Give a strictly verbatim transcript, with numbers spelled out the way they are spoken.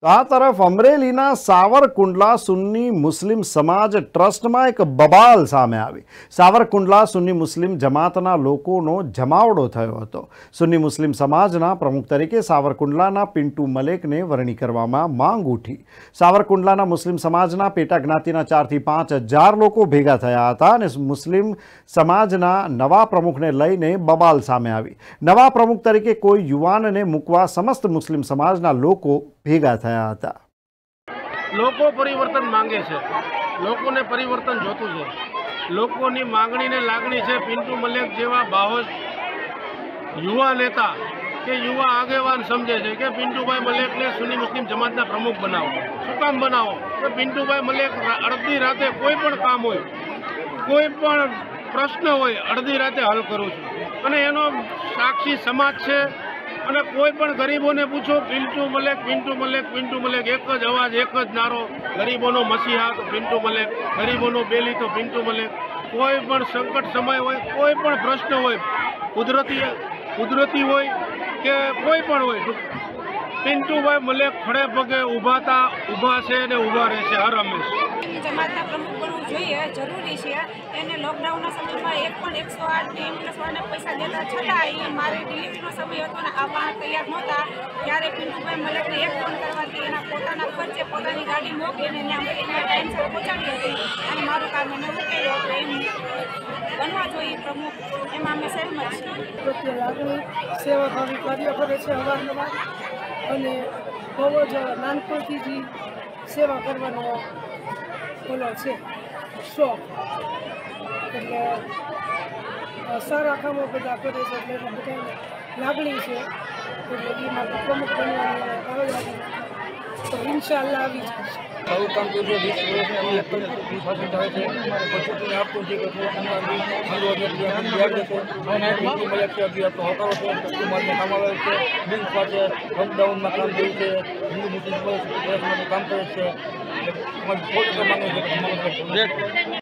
તો આ તરફ અમરેલીના સાવરકુંડલા સુન્ની મુસ્લિમ સમાજ ટ્રસ્ટમાં એક બબાલ સામે આવી। સાવરકુંડલા સુન્ની મુસ્લિમ જમાતના લોકોનો જમાવડો થયો હતો। સુન્ની મુસ્લિમ સમાજના પ્રમુખ તરીકે સાવરકુંડલાના પિન્ટુ મલેકને વરણી કરવામાં માંગ ઉઠી। સાવરકુંડલાના મુસ્લિમ સમાજના પેટા જ્ઞાતિના ચારથી પાંચ હજાર લોકો ભેગા થયા હતા અને મુસ્લિમ સમાજના નવા પ્રમુખને લઈને બબાલ સામે આવી। નવા પ્રમુખ તરીકે કોઈ યુવાનને મૂકવા સમસ્ત મુસ્લિમ સમાજના લોકો ભેગા થયા હતા। લોકો પરિવર્તન માંગે છે, લોકોને પરિવર્તન જોતું છે, લોકોની માંગણીને લાગણી છે। પિન્ટુ મલેક જેવા બાહોશ યુવા નેતા કે યુવા આગેવાન સમજે છે કે પિન્ટુભાઈ મલેકને સુન્ની મુસ્લિમ જમાતના પ્રમુખ બનાવો। શું કામ બનાવો? કે પિન્ટુભાઈ મલેક અડધી રાતે કોઈ પણ કામ હોય, કોઈ પણ પ્રશ્ન હોય, અડધી રાતે હલ કરું છું અને એનો સાક્ષી સમાજ છે। અને કોઈ પણ ગરીબોને પૂછો, પિન્ટુ મલેક પિન્ટુ મલેક પિન્ટુ મલેક, એક જ અવાજ, એક જ નારો, ગરીબોનો મસીહા તો પિન્ટુ મલેક, ગરીબોનો બેલી તો પિન્ટુ મલેક। કોઈ પણ સંકટ સમય હોય, કોઈ પણ પ્રશ્ન હોય, કુદરતી કુદરતી હોય કે કોઈ પણ હોય, પિન્ટુભાઈ મલેક ખડે પગે ઊભાતા ઊભા છે અને ઊભા રહેશે હર હંમેશ। જમાતના પ્રમુખ બનવું જોઈએ, જરૂરી છે। એને લોકડાઉનના સમયમાં એક પણ એકસો આઠ એમ્બ્યુલન્સવાળાને પૈસા દેતા છતાં એ મારી ડિલિવરીનો સમય હતો ને આવવા તૈયાર નહોતા, ત્યારે પિન્ટુભાઈ મલેકને એક ફોન કરવાથી એના પોતાના ખર્ચે પોતાની ગાડી મોકલી અને ત્યાં મેડિકલમાં ટાઈમસર પહોંચાડી હતી અને મારું કામ એને ઉકેલ્યો હતો। એમ બનવા જોઈએ પ્રમુખ, એમાં અમે સહેમત છીએ। પ્રત્યે લાગણી સેવાભાવી કાર્ય કરે છે અવારનવાર અને બહુ જ નાનપણથી જ સેવા કરવાનો ઓલો છે શોખ, એટલે સારા કામો બધા કરે છે, એટલે એને બધાને લાગણી છે, એટલે એ માટે પ્રમુખ બનવાની હવે લાગણી તો ઇન્શાઅલ્લાહ આવી જશે। સારું કામ કર્યું છે। વીસ વર્ષની એક પણ શાસન થાય છે, પછી આપતું છે કે પિન્ટુ મલેક છે, હજી આપણો હોકારો છે, કુમારને કામ આવે છે, બિલ સાથે લોકડાઉનમાં કામ કર્યું છે, હિન્દુ મુસ્લિમ માટે કામ કરે છે। અમારી સો ટકા માંગે છે।